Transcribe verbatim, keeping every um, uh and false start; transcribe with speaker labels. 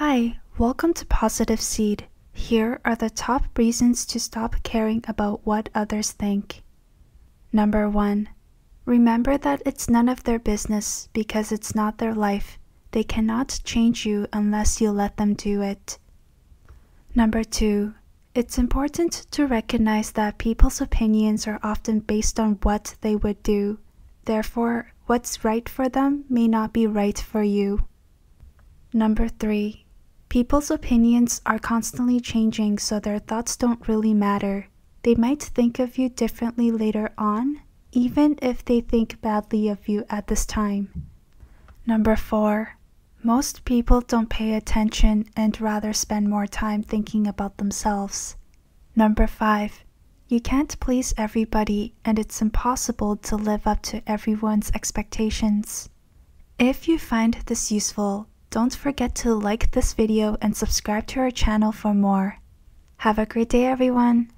Speaker 1: Hi, welcome to Positive Seed. Here are the top reasons to stop caring about what others think. Number one, remember that it's none of their business because it's not their life. They cannot change you unless you let them do it. Number two, it's important to recognize that people's opinions are often based on what they would do. Therefore, what's right for them may not be right for you. Number three, people's opinions are constantly changing, so their thoughts don't really matter. They might think of you differently later on, even if they think badly of you at this time. Number four, most people don't pay attention and rather spend more time thinking about themselves. Number five, you can't please everybody, and it's impossible to live up to everyone's expectations. If you find this useful, don't forget to like this video and subscribe to our channel for more. Have a great day, everyone!